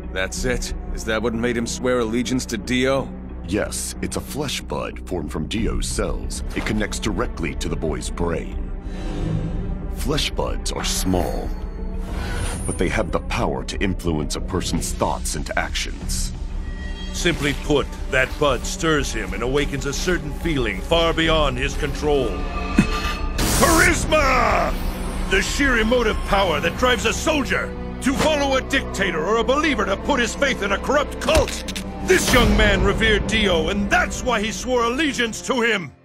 That's it? Is that what made him swear allegiance to Dio? Yes, it's a flesh bud formed from Dio's cells. It connects directly to the boy's brain. Flesh buds are small, but they have the power to influence a person's thoughts into actions. Simply put, that bud stirs him and awakens a certain feeling far beyond his control. Charisma! The sheer emotive power that drives a soldier to follow a dictator or a believer to put his faith in a corrupt cult. This young man revered Dio, and that's why he swore allegiance to him.